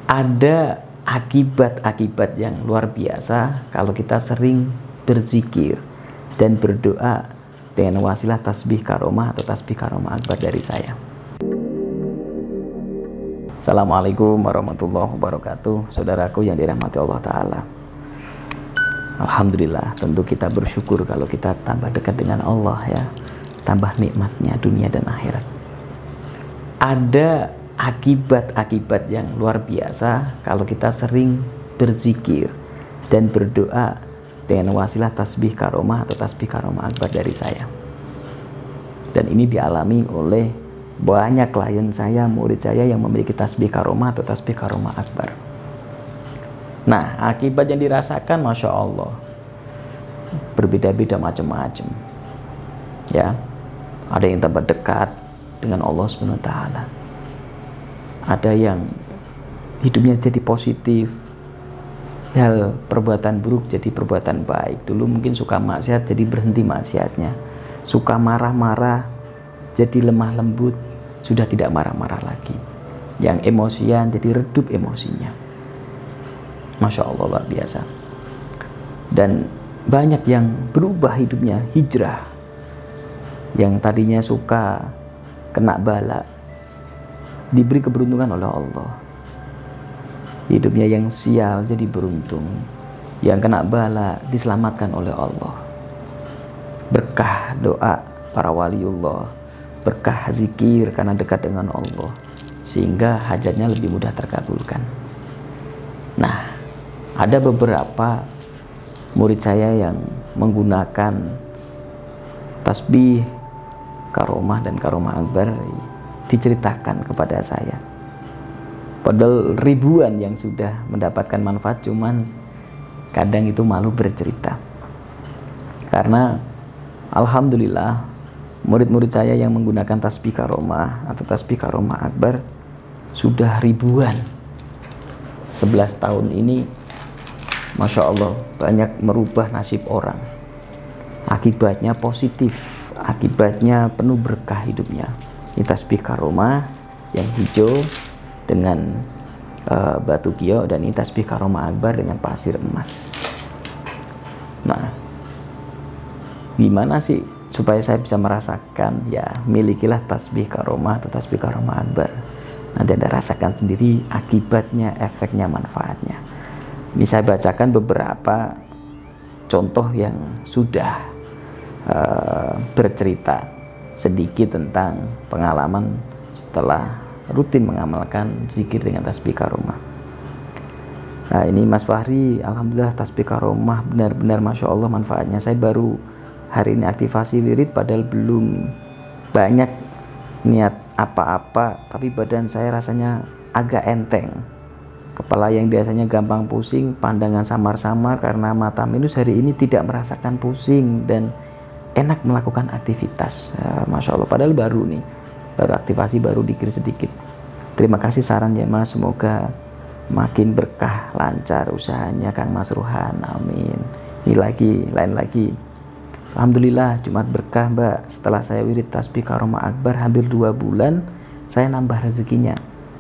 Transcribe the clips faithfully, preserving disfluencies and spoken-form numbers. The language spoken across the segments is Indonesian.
Ada akibat-akibat yang luar biasa kalau kita sering berzikir dan berdoa dengan wasilah tasbih karomah atau tasbih karomah akbar dari saya. Assalamualaikum warahmatullahi wabarakatuh. Saudaraku yang dirahmati Allah Ta'ala, alhamdulillah, tentu kita bersyukur kalau kita tambah dekat dengan Allah ya, tambah nikmatnya dunia dan akhirat. Ada akibat-akibat yang luar biasa kalau kita sering berzikir dan berdoa dengan wasilah tasbih karomah atau tasbih karomah akbar dari saya. Dan ini dialami oleh banyak klien saya, murid saya yang memiliki tasbih karomah atau tasbih karomah akbar. Nah, akibat yang dirasakan Masya Allah berbeda-beda macam-macam ya. Ada yang tambah dekat dengan Allah subhanahu wa taala, ada yang hidupnya jadi positif, hal perbuatan buruk jadi perbuatan baik. Dulu mungkin suka maksiat jadi berhenti maksiatnya, suka marah-marah jadi lemah lembut, sudah tidak marah-marah lagi. Yang emosian jadi redup emosinya. Masya Allah, luar biasa. Dan banyak yang berubah hidupnya, hijrah. Yang tadinya suka kena bala diberi keberuntungan oleh Allah. Hidupnya yang sial jadi beruntung. Yang kena bala diselamatkan oleh Allah. Berkah doa para waliullah, berkah zikir karena dekat dengan Allah, sehingga hajatnya lebih mudah terkabulkan. Nah, ada beberapa murid saya yang menggunakan tasbih karomah dan karomah akbar, diceritakan kepada saya. Padahal ribuan yang sudah mendapatkan manfaat, cuman kadang itu malu bercerita. Karena alhamdulillah murid-murid saya yang menggunakan tasbih karomah atau tasbih karomah akbar sudah ribuan. sebelas tahun ini Masya Allah banyak merubah nasib orang. Akibatnya positif, akibatnya penuh berkah hidupnya. Ini tasbih karomah yang hijau dengan uh, batu gio, dan ini tasbih karomah akbar dengan pasir emas. Nah, gimana sih supaya saya bisa merasakan? Ya, milikilah tasbih karomah atau tasbih karomah akbar. Nanti Anda rasakan sendiri akibatnya, efeknya, manfaatnya. Ini saya bacakan beberapa contoh yang sudah uh, bercerita sedikit tentang pengalaman setelah rutin mengamalkan zikir dengan tasbih karomah. Nah, ini Mas Fahri, alhamdulillah tasbih karomah benar-benar Masya Allah manfaatnya. Saya baru hari ini aktivasi wirid, padahal belum banyak niat apa-apa, tapi badan saya rasanya agak enteng. Kepala yang biasanya gampang pusing, pandangan samar-samar karena mata minus, hari ini tidak merasakan pusing dan enak melakukan aktivitas. Ya, Masya Allah, padahal baru nih, baru aktivasi, baru dikir sedikit. Terima kasih sarannya Mas, semoga makin berkah, lancar usahanya Kang Mas Ruhan, amin. Ini lagi, lain lagi. Alhamdulillah Jumat berkah Mbak, setelah saya wirid tasbih karomah akbar hampir dua bulan, saya nambah rezekinya.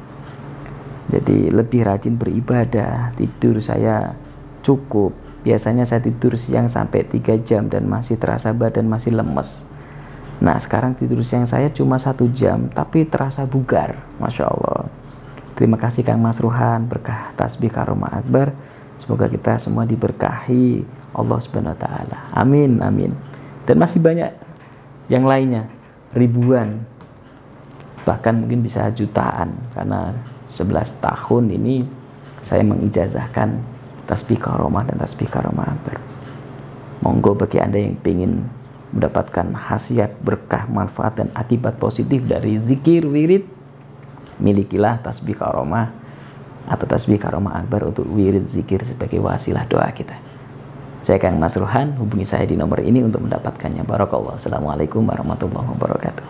Jadi lebih rajin beribadah, tidur saya cukup. Biasanya saya tidur siang sampai tiga jam dan masih terasa badan masih lemes. Nah, sekarang tidur siang saya cuma satu jam, tapi terasa bugar. Masya Allah. Terima kasih Kang Mas Ruhan, berkah tasbih karomah akbar. Semoga kita semua diberkahi Allah subhanahu wa ta'ala. Amin, amin. Dan masih banyak yang lainnya, ribuan, bahkan mungkin bisa jutaan, karena sebelas tahun ini saya mengijazahkan tasbih karomah dan tasbih karomah akbar. Monggo bagi Anda yang ingin mendapatkan khasiat, berkah, manfaat, dan akibat positif dari zikir wirid, milikilah tasbih karomah atau tasbih karomah akbar untuk wirid zikir sebagai wasilah doa kita. Saya Kang Mas Ruhan, hubungi saya di nomor ini untuk mendapatkannya. Barakallah. Assalamualaikum warahmatullahi wabarakatuh.